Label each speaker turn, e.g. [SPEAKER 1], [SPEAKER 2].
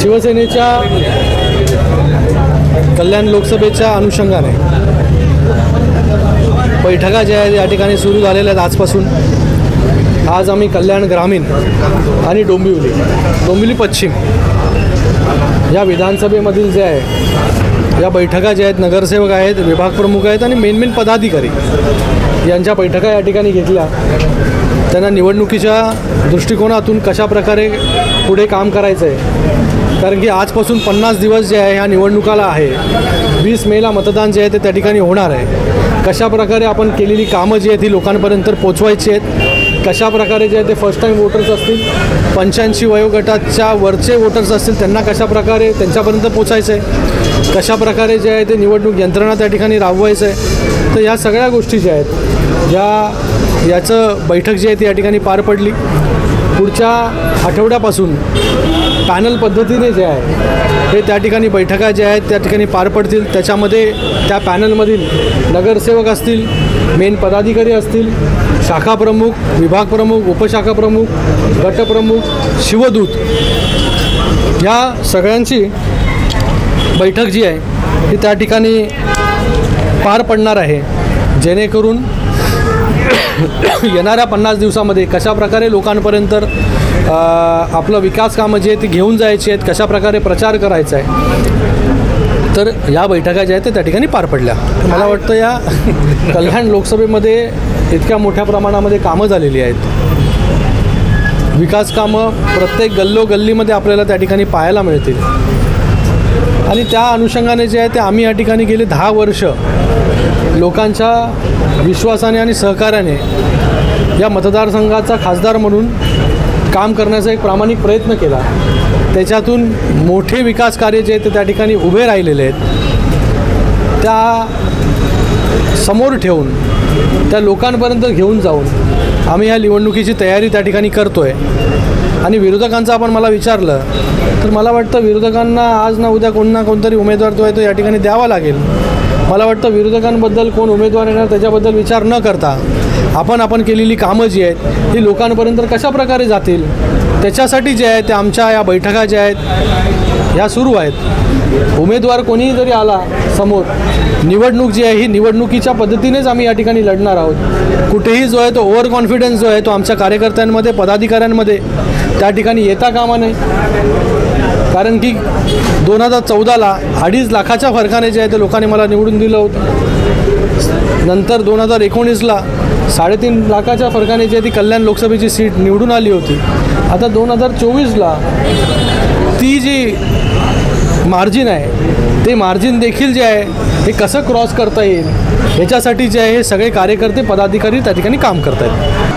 [SPEAKER 1] शिवसेनेच्या कल्याण लोकसभेच्या अनुषंगाने बैठका ज्या आहेत या ठिकाणी सुरू झालेल्या आहेत आजपासून। आज आम्ही कल्याण ग्रामीण आणि डोंबिवली पश्चिम या विधानसभेमधील जे आहे या बैठका ज्या आहेत, नगरसेवक आहेत, विभाग प्रमुख आहेत आणि मेन पदाधिकारी यांच्या बैठका या ठिकाणी घेतल्या। त्यांना निवडणुकीच्या दृष्टिकोनातून कशा प्रकारे पुढे काम करायचं आहे, कारण की आजपासून 50 दिवस जे आहे ह्या निवडणुकाला आहे। 20 मेला मतदान जे आहे ते त्या ठिकाणी होणार आहे। कशा प्रकारे आपण केलेली कामं जी आहेत ती लोकांपर्यंत पोचवायची आहेत, कशा प्रकारे जे आहे ते फर्स्ट टाईम वोटर्स असतील, 85 वयोगटाच्या वरचे वोटर्स असतील त्यांना कशा प्रकारे त्यांच्यापर्यंत पोचायचं आहे, कशा प्रकारे जे आहे ते निवडणूक यंत्रणा त्या ठिकाणी राबवायचं आहे। तर या सगळ्या गोष्टी ज्या आहेत याचं बैठक जी आहे ती या ठिकाणी पार पडली। पुढच्या आठवड्यापासून पॅनल पद्धतीने जे आहे हे त्या ठिकाणी बैठका ज्या आहेत त्या ठिकाणी पार पडतील। त्याच्यामध्ये त्या पॅनलमधील नगरसेवक असतील, मेन पदाधिकारी असतील, शाखा प्रमुख, विभाग प्रमुख, उपशाखा प्रमुख, गटप्रमुख, शिवदूत या सगळ्यांची बैठक जी आहे ही त्या ठिकाणी पार पडणार आहे, जेणेकरून येणाऱ्या 50 दिवसामध्ये कशा प्रकारे लोकांपर्यंत आपलं विकास कामं जी आहेत ती घेऊन जायची आहेत, कशा प्रकारे प्रचार करायचा आहे। तर या बैठका ज्या आहेत त्या ठिकाणी पार पडल्या। मला वाटतं या कल्याण लोकसभेमध्ये इतक्या मोठ्या प्रमाणामध्ये कामं झालेली आहेत, विकास कामं प्रत्येक गल्लोगल्लीमध्ये आपल्याला त्या ठिकाणी पाहायला मिळतील आणि त्या अनुषंगाने जे आहे ते आम्ही या ठिकाणी गेले 10 वर्ष लोकांच्या विश्वासाने आणि सहकार्याने या मतदारसंघाचा खासदार म्हणून काम करण्याचा एक प्रामाणिक प्रयत्न केला। त्याच्यातून मोठे विकास कार्य जे ते त्या ठिकाणी उभे राहिलेले आहेत, त्या समोर ठेवून त्या लोकांपर्यंत घेऊन जाऊन आम्ही ह्या निवडणुकीची तयारी त्या ठिकाणी करतो आहे। आणि विरोधकांचं आपण मला विचारलं तर मला वाटतं विरोधकांना आज ना उद्या कोण ना कोणतरी उमेदवार जो आहे तो या ठिकाणी द्यावा लागेल। मला वाटतं विरोधकांबद्दल कोण उमेदवार येणार त्याच्याबद्दल विचार न करता आपण केलेली कामं जी आहेत ती लोकांपर्यंत कशा प्रकारे जातील त्याच्यासाठी जे आहे ते आमच्या या बैठका ज्या आहेत ह्या सुरू आहेत। उमेदवार कोणीही जरी आला समोर, निवडणूक जी आहे ही निवडणुकीच्या पद्धतीनेच आम्ही या ठिकाणी लढणार आहोत। कुठेही जो आहे तो ओव्हर कॉन्फिडन्स जो आहे तो आमच्या कार्यकर्त्यांमध्ये, पदाधिकाऱ्यांमध्ये त्या ठिकाणी येता कामा नये, कारण की 2014ला 2.5 लाखाच्या फरकाने जे आहे ते लोकांनी मला निवडून दिलं होतं। नंतर 2019ला 3.5 लाखाच्या फरकाने जी आहे ती कल्याण लोकसभेची सीट निवडून आली होती। आता 2024ला ती जी मार्जिन आहे ते मार्जिन देखील जे आहे हे कसं क्रॉस करता येईल याच्यासाठी जे आहे हे सगळे कार्यकर्ते, पदाधिकारी त्या ठिकाणी काम करत आहेत।